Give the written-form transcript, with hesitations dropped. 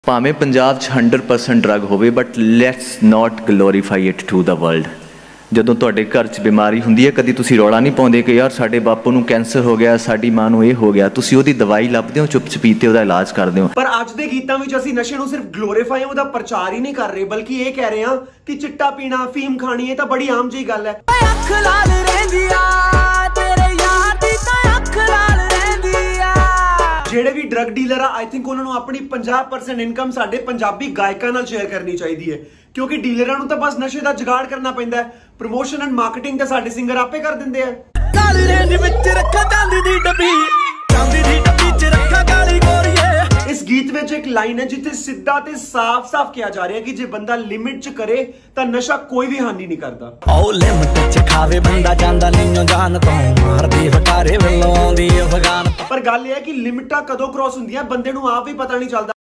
ਭਾਵੇਂ ਪੰਜਾਬ 'ਚ 100% ਡਰੱਗ ਹੋਵੇ but let's not glorify it to the world. ਜਦੋਂ ਤੁਹਾਡੇ ਘਰ 'ਚ ਬਿਮਾਰੀ ਹੁੰਦੀ ਹੈ ਕਦੀ ਤੁਸੀਂ ਰੌਲਾ ਨਹੀਂ ਪਾਉਂਦੇ ਕਿ ਯਾਰ ਸਾਡੇ ਬਾਪੂ ਨੂੰ ਕੈਂਸਰ ਹੋ ਗਿਆ, ਸਾਡੀ ਮਾਂ ਨੂੰ ਇਹ ਹੋ ਗਿਆ। ਤੁਸੀਂ ਉਹਦੀ ਦਵਾਈ ਲੱਭਦੇ ਹੋ, ਚੁੱਪ ਚਪੀਤੇ ਉਹਦਾ ਇਲਾਜ ਕਰਦੇ ਹੋ। ਪਰ ਅੱਜ ਦੇ ਗੀਤਾਂ ਵਿੱਚ ਅਸੀਂ ਨਸ਼ੇ ਨੂੰ ਸਿਰਫ ਗਲੋਰੀਫਾਈ ਉਹਦਾ ਪ੍ਰਚਾਰ ਹੀ ਨਹੀਂ ਕਰ ਰਹੇ ਬਲਕਿ ਇਹ ਕਹਿ ਰਹੇ ਹਾਂ ਕਿ ਚਿੱਟਾ ਪੀਣਾ, ਫੀਮ ਖਾਣੀ ਇਹ ਤਾਂ ਬੜੀ ਆਮ ਜਿਹੀ ਗੱਲ ਹੈ। ਅੱਖ ਲਾਲ ਰਹਿੰਦੀ ਆ ਤੇਰੇ ਯਾਰ ਦੀ ਤਾਂ ਅੱਖ ਲਾਲ ਰਹਿੰਦੀ ਆ। ਜਿਹੜੇ ਵੀ ਡਰੱਗ ਡੀਲਰ ਆ ਆਈ ਥਿੰਕ ਉਹਨਾਂ ਨੂੰ ਆਪਣੀ 50% ਇਨਕਮ ਸਾਡੇ ਪੰਜਾਬੀ ਗਾਇਕਾਂ ਨਾਲ ਸ਼ੇਅਰ ਕਰਨੀ ਚਾਹੀਦੀ ਹੈ ਕਿਉਂਕਿ ਡੀਲਰਾਂ ਨੂੰ ਤਾਂ ਬਸ ਨਸ਼ੇ ਦਾ ਜੁਗਾੜ ਕਰਨਾ ਪੈਂਦਾ ਹੈ। ਪ੍ਰੋਮੋਸ਼ਨ ਐਂਡ ਮਾਰਕੀਟਿੰਗ ਤਾਂ ਸਾਡੇ ਸਿੰਗਰ ਆਪੇ ਕਰ ਦਿੰਦੇ ਆ। ਕਾਲੀ ਰੇਂਜ ਵਿੱਚ ਰੱਖਾ ਚਾਂਦੀ ਦੀ ਡੱਬੀ, ਚਾਂਦੀ ਦੀ ਡੱਬੀ 'ਚ ਰੱਖਾ ਕਾਲੀ ਗੋਰੀਏ। ਇਸ ਗੀਤ ਵਿੱਚ ਇੱਕ ਲਾਈਨ ਹੈ ਜਿੱਥੇ ਸਿੱਧਾ ਤੇ ਸਾਫ਼-ਸਾਫ਼ ਕਿਹਾ ਜਾ ਰਿਹਾ ਕਿ ਜੇ ਬੰਦਾ ਲਿਮਿਟ 'ਚ ਕਰੇ ਤਾਂ ਨਸ਼ਾ ਕੋਈ ਵੀ ਹਾਨੀ ਨਹੀਂ ਕਰਦਾ। ਉਹ ਲਿਮਿਟ 'ਚ ਖਾਵੇ ਬੰਦਾ ਜਾਂਦਾ ਨਹੀਂ ਜਾਨ ਤੋਂ, ਮਾਰਦੀ ਫਟਾਰੇ ਵੱਲੋਂ ਆਉਂਦੀ ਅਫਗਾਨ। ਪਰ ਗੱਲ ਇਹ ਹੈ ਕਿ ਲਿਮਿਟਾਂ ਕਦੋਂ ਕ੍ਰੋਸ ਹੁੰਦੀਆਂ ਬੰਦੇ ਨੂੰ ਆਪ ਵੀ ਪਤਾ ਨਹੀਂ ਚੱਲਦਾ।